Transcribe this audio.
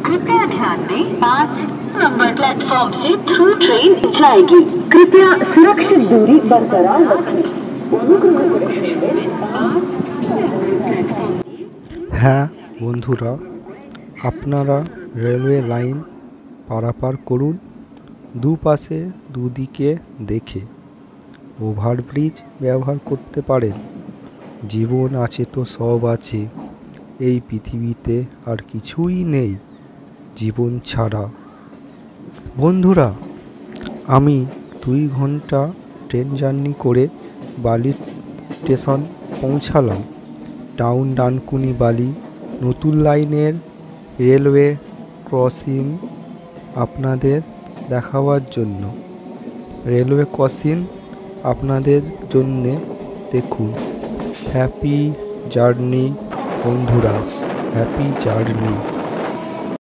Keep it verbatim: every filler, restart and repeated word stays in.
कृपया ध्यान दें, पाँच नंबर प्लेटफॉर्म से थ्रू ट्रेन जाएगी। कृपया सुरक्षित दूरी बरकरार रखें। হ্যাঁ বন্ধুরা, আপনারা রেলওয়ে লাইন পারাপার করুন, দুপাশে দুদিকে দেখে। ওভারব্রিজ ব্যবহার করতে পারেন। জীবন আছে তো সব আছে, এই পৃথিবীতে আর কিছুই নেই জীবন ছাড়া। বন্ধুরা, আমি দুই ঘন্টা ট্রেন জার্নি করে বালি স্টেশন পৌঁছালাম। টাউন ডানকুনি বালি নতুন লাইনের রেলওয়ে ক্রসিং আপনাদের দেখাবার জন্য। রেলওয়ে ক্রসিং আপনাদের জন্যে দেখুন। হ্যাপি জার্নি বন্ধুরা, হ্যাপি জার্নি।